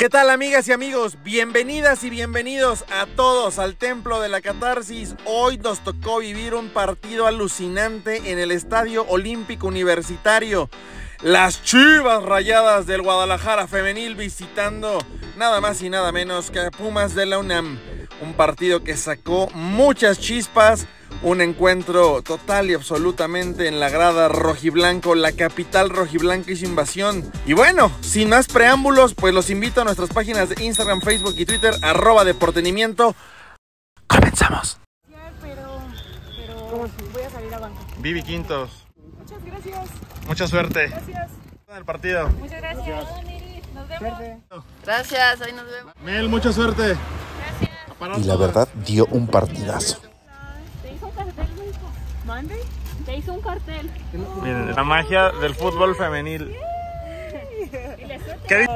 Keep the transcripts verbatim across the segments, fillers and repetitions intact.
¿Qué tal, amigas y amigos? Bienvenidas y bienvenidos a todos al Templo de la Catarsis. Hoy nos tocó vivir un partido alucinante en el Estadio Olímpico Universitario. Las Chivas Rayadas del Guadalajara femenil visitando nada más y nada menos que a Pumas de la UNAM. Un partido que sacó muchas chispas, un encuentro total y absolutamente en la grada rojiblanco. La capital rojiblanca hizo invasión. Y bueno, sin más preámbulos, pues los invito a nuestras páginas de Instagram, Facebook y Twitter, arroba deportenimiento. Comenzamos. Pero, pero voy a salir a banco. Vivi Quintos. Muchas gracias. Mucha suerte. Gracias. En el partido. Muchas gracias. Nos vemos. Gracias, ahí nos vemos. Mel, mucha suerte. Gracias. Y la verdad, dio un partidazo. Te hizo un cartel, hijo. ¿Mande? Te hizo un cartel. Miren, la magia del fútbol femenil. ¿Qué dices?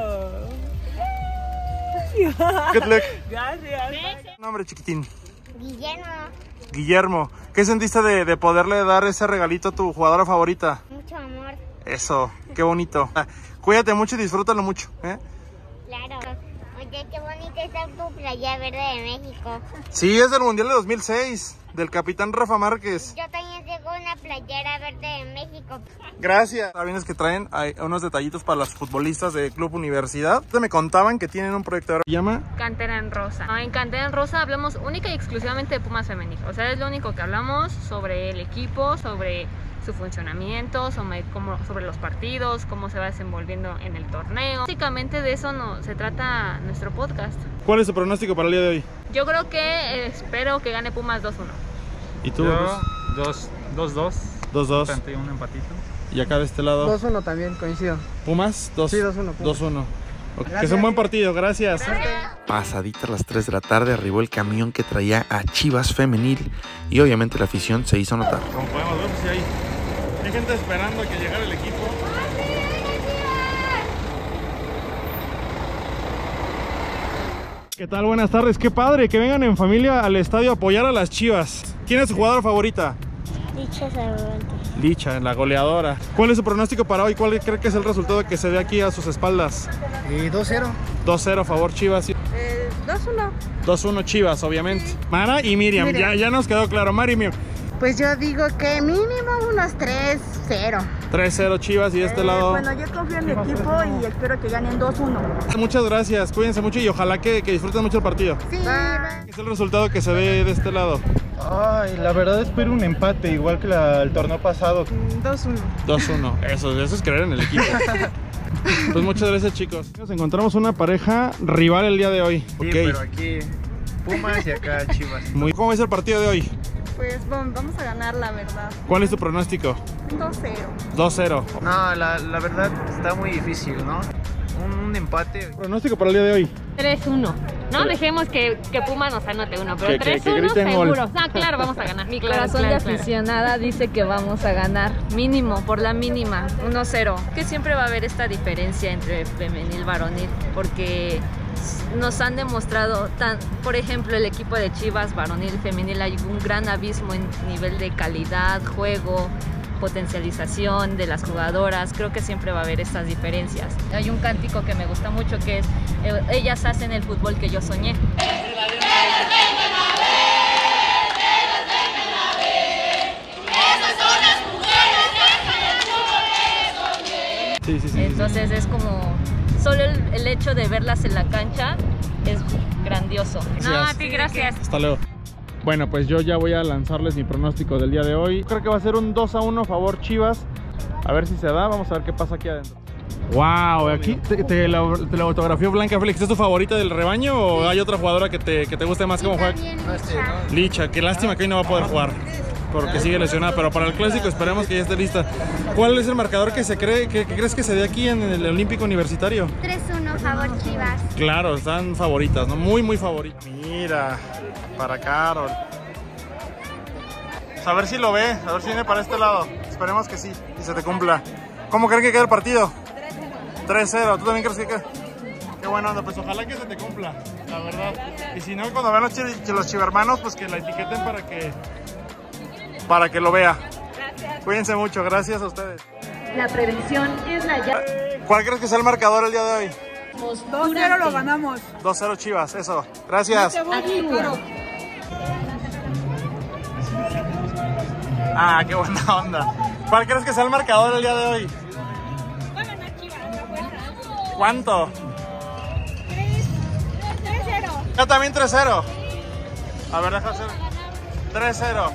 Good luck. Gracias. Nombre chiquitín. Guillermo, Guillermo. ¿Qué sentiste de, de poderle dar ese regalito a tu jugadora favorita? mucho amor, Eso, qué bonito. Ah, cuídate mucho y disfrútalo mucho, ¿eh? claro. Oye, qué bonita está tu playa verde de México. Sí, es del Mundial de dos mil seis, del capitán Rafa Márquez. Yo también tengo una playera verde de México. Gracias. Sabines que traen hay unos detallitos para las futbolistas de Club Universidad. Me contaban que tienen un proyecto ahora. ¿Se llama? Cantera en Rosa. En Cantera en Rosa hablamos única y exclusivamente de Pumas femenil. O sea, es lo único que hablamos sobre el equipo, sobre su funcionamiento, sobre, cómo, sobre los partidos, cómo se va desenvolviendo en el torneo. Básicamente de eso no, se trata nuestro podcast. ¿Cuál es tu pronóstico para el día de hoy? Yo creo que eh, espero que gane Pumas dos uno. ¿Y tú? Yo, dos, dos, dos. dos dos. Frente a un empatito. Y acá de este lado. dos uno también, coincido. ¿Pumas? dos. Sí, dos uno. dos uno. Okay. Que sea un buen partido, gracias. Pasaditas las tres de la tarde arribó el camión que traía a Chivas Femenil y obviamente la afición se hizo notar. Como podemos ver, pues sí hay, hay gente esperando a que llegara el equipo. ¿Qué tal? Buenas tardes, qué padre que vengan en familia al estadio a apoyar a las Chivas. ¿Quién es su jugadora favorita? Licha Cervantes. Licha, la goleadora. ¿Cuál es su pronóstico para hoy? ¿Cuál cree que es el resultado que se dé aquí a sus espaldas? Y dos cero. dos cero, favor Chivas. Eh, dos uno. dos uno Chivas, obviamente. Mara y Miriam, Miriam. Ya, ya nos quedó claro. Mari y Miriam. Pues yo digo que mínimo unos tres cero. tres cero Chivas y de este Eh, lado. Bueno, yo confío en mi equipo y espero que ganen dos uno. Muchas gracias, cuídense mucho y ojalá que, que disfruten mucho el partido. Sí, ¿Qué es el resultado que se ve de este lado? Ay, la verdad espero un empate, igual que la, el torneo pasado. dos uno. dos uno, eso, eso es creer en el equipo. Pues muchas gracias, chicos. Nos encontramos una pareja rival el día de hoy. Sí, Ok. pero aquí Pumas y acá Chivas. Muy... ¿Cómo es el partido de hoy? Pues bueno, vamos a ganar, la verdad. ¿Cuál es tu pronóstico? dos cero. dos cero. No, la, la verdad está muy difícil, ¿no? Un, un empate. ¿Pronóstico para el día de hoy? tres uno. No dejemos que, que Pumas nos anote uno, pero Que- que- tres que uno griten gol. seguro. Ah, claro, vamos a ganar. Mi Corazón de aficionada dice que vamos a ganar mínimo, por la mínima, uno cero. Que siempre va a haber esta diferencia entre femenil y varonil, porque nos han demostrado, tan, por ejemplo, el equipo de Chivas varonil y femenil, hay un gran abismo en nivel de calidad, juego, potencialización de las jugadoras. Creo que siempre va a haber estas diferencias. Hay un cántico que me gusta mucho que es eh, ellas hacen el fútbol que yo soñé. Sí, sí, sí. Entonces es como solo el, el hecho de verlas en la cancha es grandioso. No, a ti gracias. Hasta luego. Bueno, pues yo ya voy a lanzarles mi pronóstico del día de hoy. Creo que va a ser un dos a uno favor Chivas. A ver si se da, vamos a ver qué pasa aquí adentro. Wow, aquí te, te, la, te la autografió Blanca Félix. ¿Es tu favorita del rebaño o hay otra jugadora que te, que te guste más cómo juega? Licha, qué lástima que hoy no va a poder jugar porque sigue lesionada, pero para el clásico esperemos que ya esté lista. ¿Cuál es el marcador que se cree, que, que crees que se dé aquí en el Olímpico Universitario? tres uno, favor Chivas. Claro, están favoritas, ¿no? Muy, muy favoritas. Mira, para Carol. Pues a ver si lo ve, a ver si viene para este lado. Esperemos que sí, y se te cumpla. ¿Cómo creen que queda el partido? tres cero. ¿Tú también crees que queda? Qué buena onda, pues ojalá que se te cumpla, la verdad. Y si no, cuando vean los, chi los chivermanos, pues que la etiqueten para que, para que lo vea. Gracias. Cuídense mucho, gracias a ustedes. La prevención es la llave. ¿Cuál crees que sea el marcador el día de hoy? dos cero lo ganamos. dos cero Chivas, eso. Gracias. Ah, qué buena onda. ¿Cuál crees que sea el marcador el día de hoy? Va a ganar Chivas, la fuerza. ¿Cuánto? tres cero. Yo también tres cero. A ver, déjame hacer. tres cero.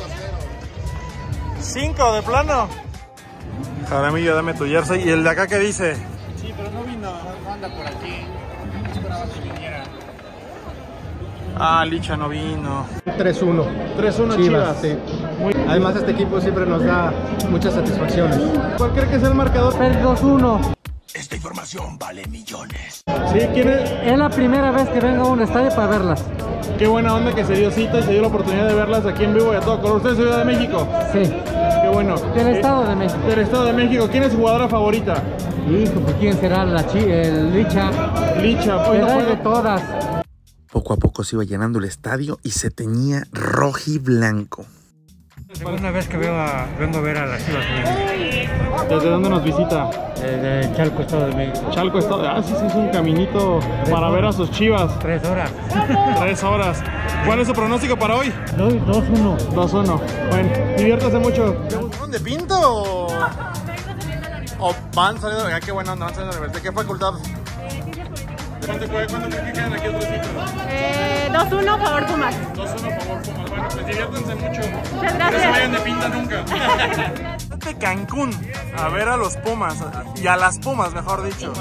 cinco de plano. Jaramillo, dame tu jersey. ¿Y el de acá qué dice? Sí, pero no vino, no anda por aquí. Esperaba que viniera. Ah, Licha no vino. tres uno. tres uno Chivas. Chivas, sí. Muy... Además, este equipo siempre nos da muchas satisfacciones. ¿Cuál cree que es el marcador? dos uno. Esta información vale millones. Sí, ¿quién es? Es la primera vez que vengo a un estadio para verlas. Qué buena onda que se dio cita y se dio la oportunidad de verlas aquí en vivo y a todo color. ¿Usted es de Ciudad de México? Sí. Qué bueno. Del Estado de México. Del Estado de México. ¿Quién es su jugadora favorita? Hijo, pues ¿quién será la chi el Licha? Licha. Pues, Pero no hay de puede... todas. Poco a poco se iba llenando el estadio y se teñía rojiblanco. Una vez que veo a, vengo a ver a las Chivas. ¿Desde dónde nos visita? De Chalco, Estado de México. Chalco, Estado. Ah, sí, sí, es un caminito para horas. ver a sus Chivas. Tres horas. Tres horas. ¿Cuál es su pronóstico para hoy? dos uno. dos uno. Bueno, diviértase mucho. ¿De Pinto o...? ¿O van saliendo? Ah, qué bueno, no van saliendo de la universidad. ¿Qué facultad? ¿Cuánto, ¿Cuánto creen que quedan aquí otros equipos? Eh, dos uno, favor Pumas. dos uno, favor Pumas. Bueno, pues diviértanse mucho. Muchas No se gracias. vayan de pinta nunca. De Cancún a ver a los Pumas y a las Pumas, mejor dicho.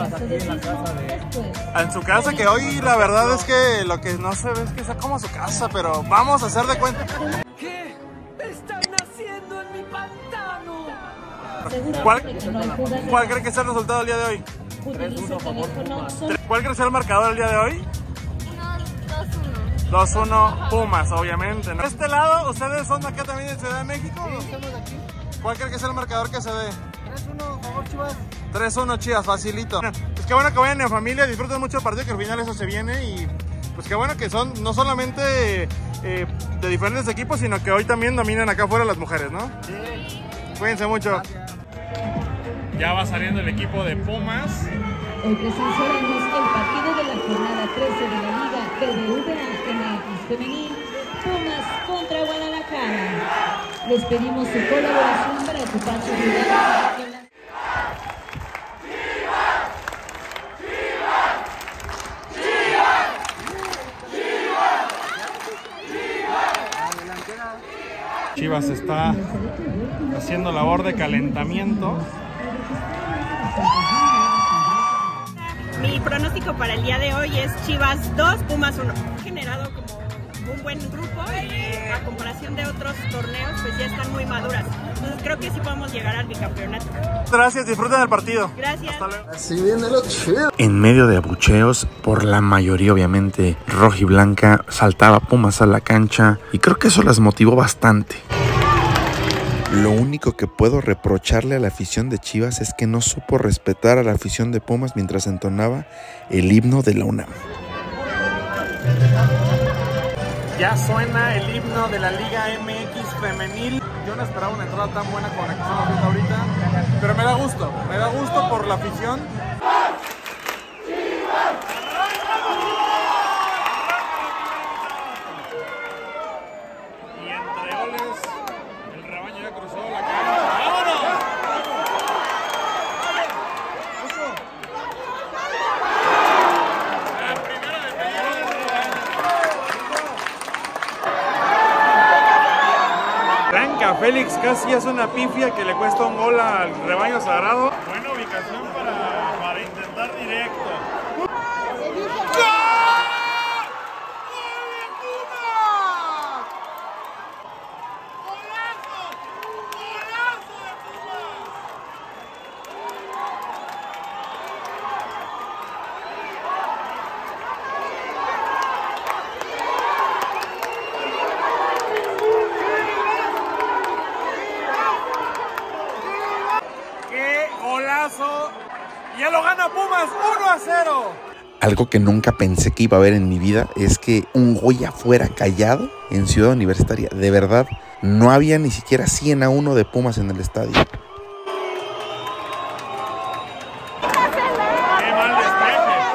En su casa, que hoy la verdad es que lo que no se ve es que sea como su casa, pero vamos a hacer de cuenta. ¿Qué están haciendo en mi pantano? ¿Cuál, ¿Cuál cree que sea el resultado del día de hoy? tres uno, favor Pumas. ¿Cuál cree que sea el marcador el día de hoy? dos uno Pumas, obviamente, ¿no? De este lado, ¿ustedes son de acá también de Ciudad de México? Sí, estamos aquí. ¿Cuál cree que sea el marcador que se dé? tres uno, favor Chivas. tres uno Chivas, facilito. Pues qué bueno que vayan en familia, disfruten mucho el partido, que al final eso se viene. Y pues qué bueno que son no solamente eh, de diferentes equipos, sino que hoy también dominan acá afuera las mujeres, ¿no? Sí. Cuídense mucho. Gracias. Ya va saliendo el equipo de Pumas. Hoy presenciaremos el partido de la jornada trece de la Liga B B V A M X Femenil, Pumas contra Guadalajara. Les pedimos su colaboración para ocupar su lugar en la... Chivas está haciendo labor de calentamiento. Mi pronóstico para el día de hoy es Chivas dos, Pumas uno. Ha generado como un buen grupo y a comparación de otros torneos pues ya están muy maduras. Entonces creo que sí podemos llegar al bicampeonato. Gracias, disfruten del partido. Gracias. Hasta luego. Así viene lo chido. En medio de abucheos, por la mayoría obviamente rojiblanca, saltaba Pumas a la cancha y creo que eso las motivó bastante. Lo único que puedo reprocharle a la afición de Chivas es que no supo respetar a la afición de Pumas mientras entonaba el himno de la UNAM. Ya suena el himno de la Liga M X Femenil. Yo no esperaba una entrada tan buena como la que estamos viendo ahorita, pero me da gusto, me da gusto por la afición. Y entre goles, el rebaño ya cruzó la cancha. ¡Vámonos! La primera de Blanca Félix casi hace una pifia que le cuesta un gol al rebaño sagrado. Buena ubicación para, para intentar directo. Ya lo gana Pumas uno a cero. Algo que nunca pensé que iba a ver en mi vida es que un Goya fuera callado en Ciudad Universitaria. De verdad, no había ni siquiera cien a uno de Pumas en el estadio. Qué mal despeje.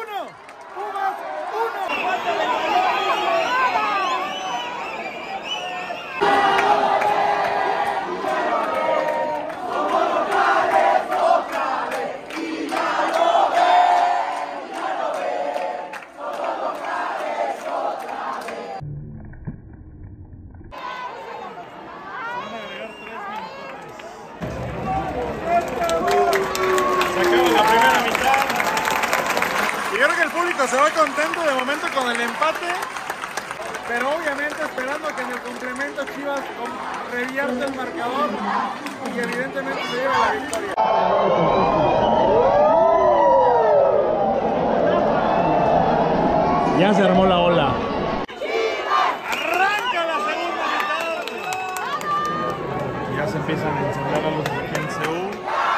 uno. Pumas uno. Se va contento de momento con el empate, pero obviamente esperando que en el complemento Chivas revierte el marcador y evidentemente se lleve la victoria. Ya se armó la ola. Arranca la segunda mitad. Ya se empiezan a encender las luces aquí en Seúl.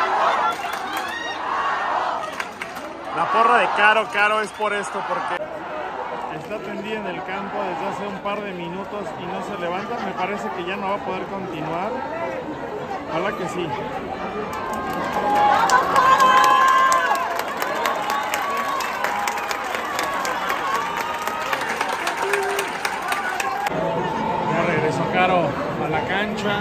La porra de Caro, Caro es por esto, porque está tendida en el campo desde hace un par de minutos y no se levanta. Me parece que ya no va a poder continuar. Ojalá que sí. Ya regresó Caro a la cancha.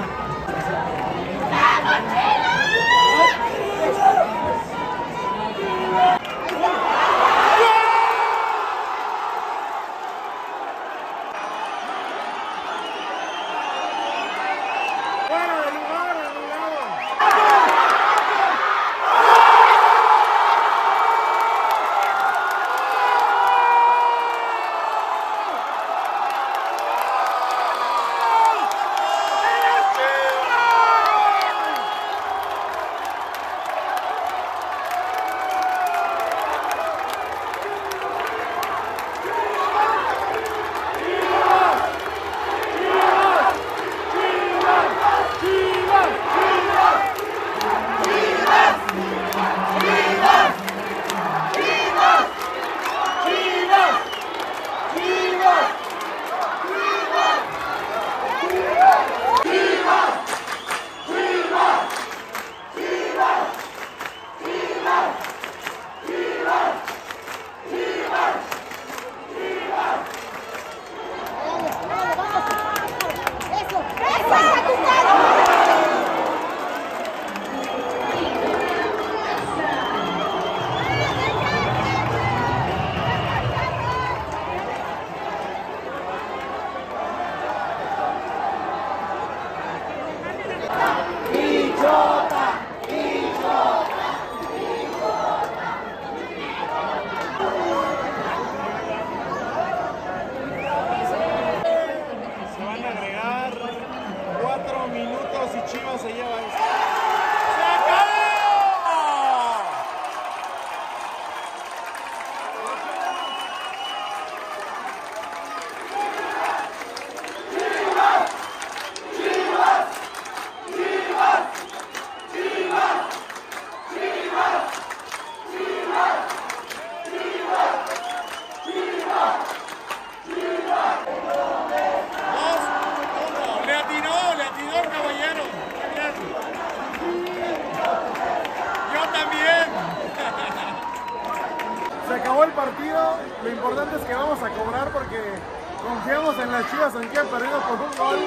Se acabó el partido, lo importante es que vamos a cobrar porque confiamos en las Chivas, aunque han perdido por un gol.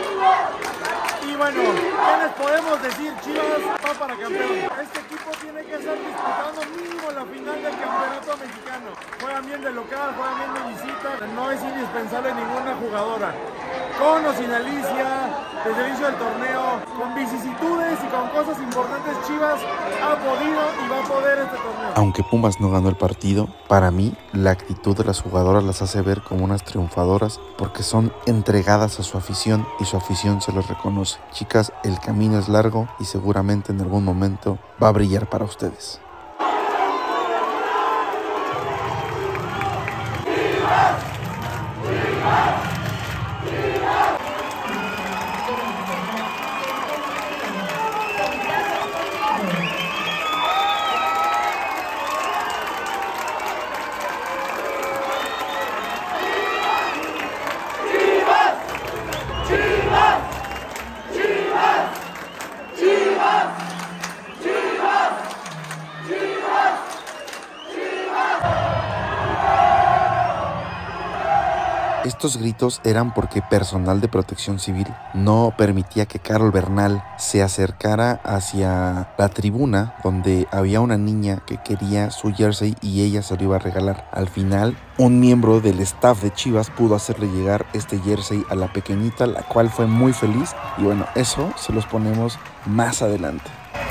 Y bueno, ¿qué les podemos decir? Chivas va para campeón. Este equipo tiene que estar disputando mínimo la final del campeonato mexicano. Juegan bien de local, juegan bien de visita. No es indispensable ninguna jugadora. Con o sin Alicia, desde el inicio del torneo, con vicisitudes y con cosas importantes, Chivas ha podido y va a poder este torneo. Aunque Pumas no ganó el partido, para mí la actitud de las jugadoras las hace ver como unas triunfadoras porque son entregadas a su afición y su afición se los reconoce. Chicas, el camino es largo y seguramente en algún momento va a brillar para ustedes. Estos gritos eran porque personal de protección civil no permitía que Carol Bernal se acercara hacia la tribuna donde había una niña que quería su jersey y ella se lo iba a regalar. Al final, un miembro del staff de Chivas pudo hacerle llegar este jersey a la pequeñita, la cual fue muy feliz. Y bueno, eso se los ponemos más adelante.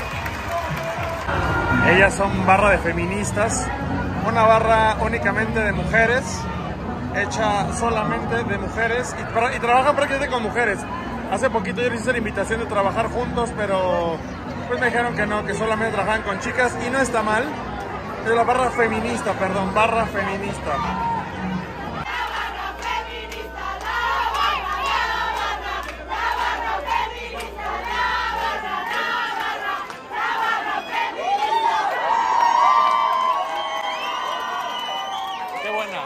Ellas son barra de feministas, una barra únicamente de mujeres, hecha solamente de mujeres y, tra y trabajan prácticamente con mujeres. Hace poquito yo les hice la invitación de trabajar juntos, pero pues me dijeron que no, que solamente trabajan con chicas y no está mal. Es la barra feminista, perdón, barra feminista. Qué buena.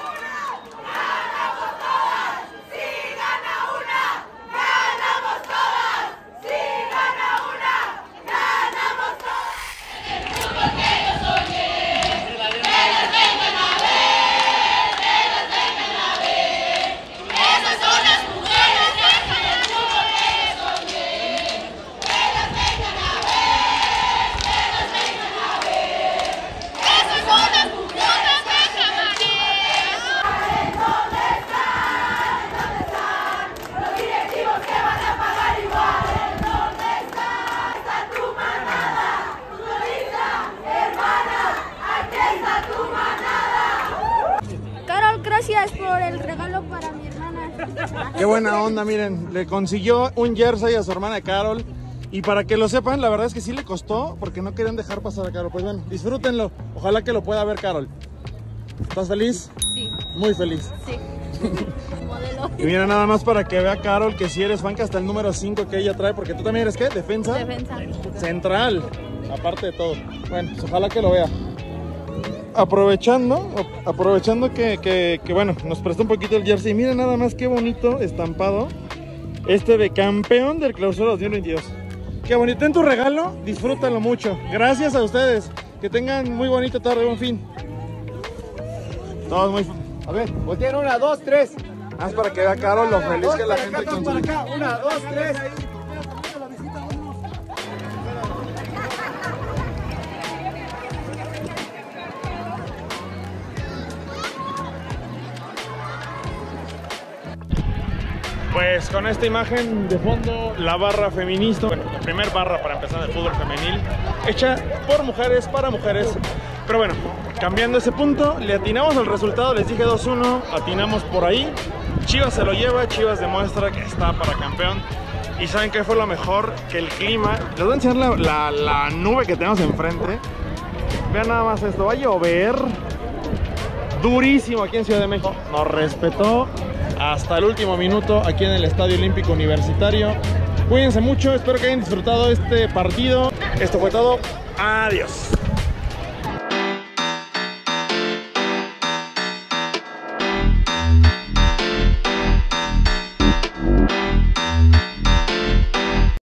Gracias por el regalo para mi hermana. Qué buena onda, miren, le consiguió un jersey a su hermana Carol. Y para que lo sepan, la verdad es que sí le costó porque no querían dejar pasar a Carol. Pues bueno, disfrútenlo, ojalá que lo pueda ver Carol. ¿Estás feliz? Sí. Muy feliz. Sí. Modelo. Y mira, nada más para que vea Carol que si eres fan, que hasta el número cinco que ella trae, porque tú también eres ¿qué? ¿Defensa? Defensa. Central, aparte de todo. Bueno, pues ojalá que lo vea. Aprovechando, aprovechando que, que, que, bueno, nos prestó un poquito el jersey. Miren nada más qué bonito estampado. Este de campeón del Clausura dos mil veintidós. Qué bonito, en tu regalo, disfrútalo mucho. Gracias a ustedes, que tengan muy bonita tarde, buen fin. Todos muy... A ver, volteen una, dos, tres. Más para que vea Carol lo feliz que la gente con su... Una, dos, tres. Pues con esta imagen de fondo, la barra feminista, bueno, la primer barra para empezar el fútbol femenil, hecha por mujeres, para mujeres. Pero bueno, cambiando ese punto, le atinamos al resultado, les dije dos uno, atinamos por ahí. Chivas se lo lleva, Chivas demuestra que está para campeón. Y ¿saben qué fue lo mejor? Que el clima, les voy a enseñar la, la, la nube que tenemos enfrente. Vean nada más esto, va a llover durísimo aquí en Ciudad de México. Nos respetó hasta el último minuto aquí en el Estadio Olímpico Universitario. Cuídense mucho, espero que hayan disfrutado este partido. Esto fue todo, adiós.